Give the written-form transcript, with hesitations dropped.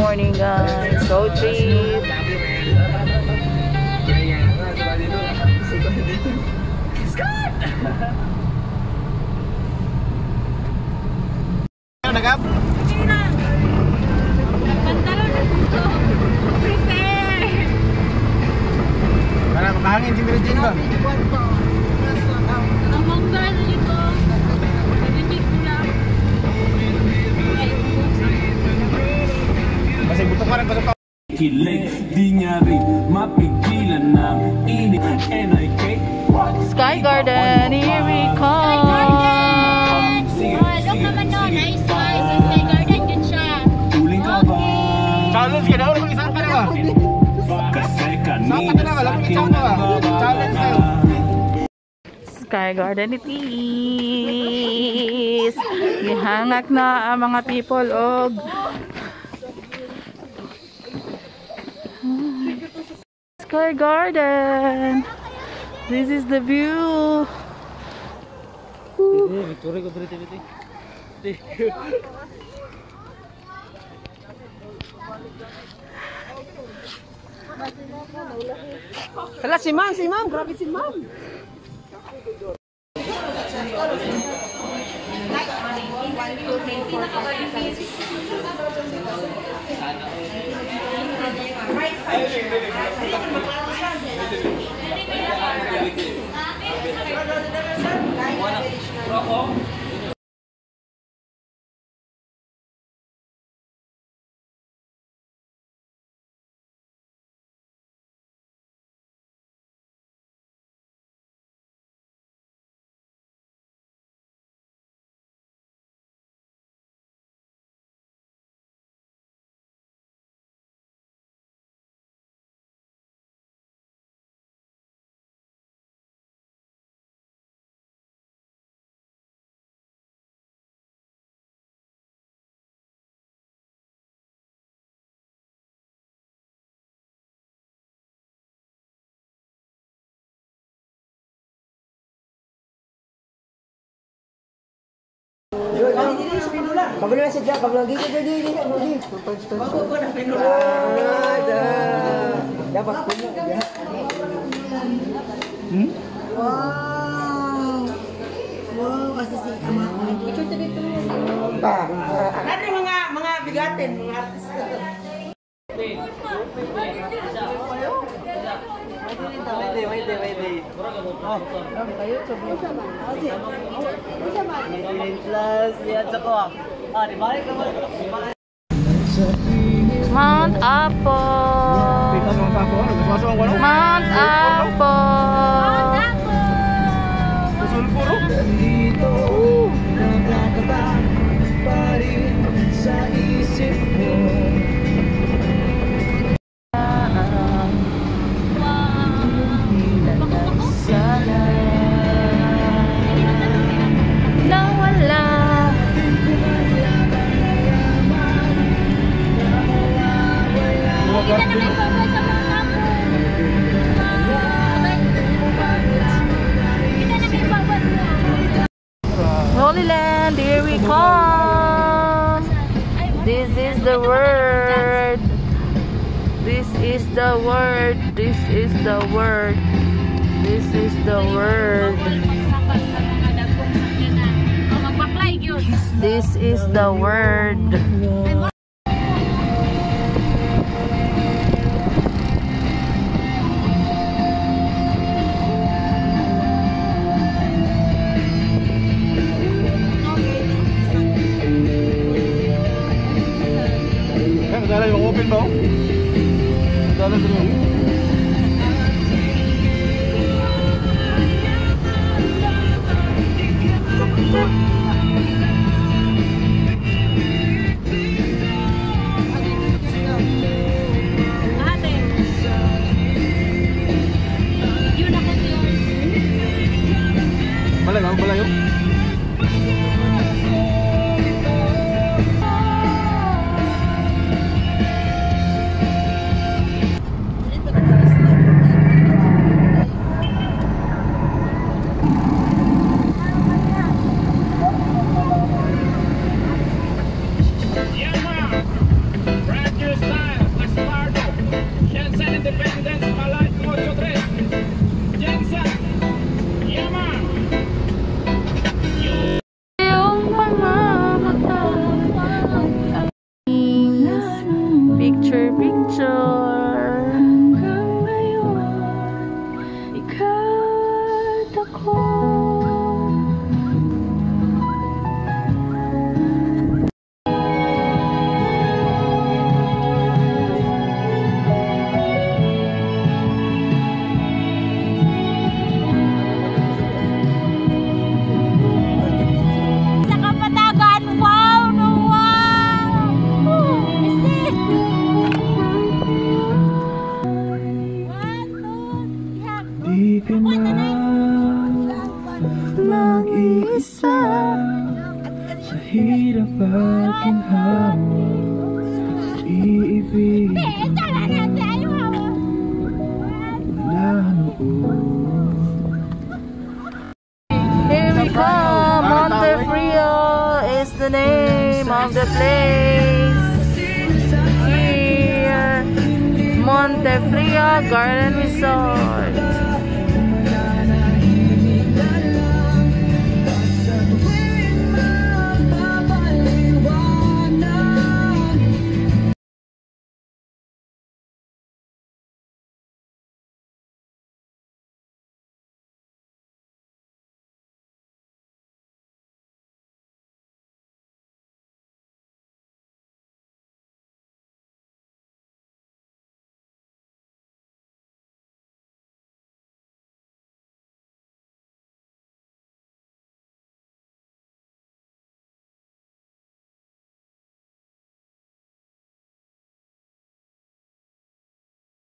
morning guys. Road trip. Nagap? Prepare! Para makahangin si Virgin ba? Ang mangga na dito. Nagigig ko lang. Kasi buto ka rin pasok pa. Kilig, di niya rin mapigilan ng init. NIK Sky Garden, here we come. Look naman no, nice guys. Sa Sky Garden yun siya. Tuling ka ba? Challenge ka na, wala kang isang ka na ba? Kasi kanina Saan ka na, wala kang isang ka ba? Challenge kayo. Sky Garden it is. Gihangak na ang mga people og Sky Garden. This is the view. Hala si ma'am, grabe si ma'am. Kabalo na siya, kabalo dito. Bago ko na pinula. Dapat puno. Wow. Wow, kasi si ama. Picture tabi ito. Ano mga bigatin, mga artista. Wait. Oh, kayo to be. Plus, yan sa ko. Di balik naman. Mount Apo. Mount Apo. Sulfuro. Sa isip mo. Holy Land, here we come. This is the word. This is the word. This is the word. This is the word. This is the word. Dala yung open ba? Dala yung Malayo. Practice aking hawak, iibig wala noon. Here we come, Montefrio is the name of the place. Here, Montefrio Garden Resort.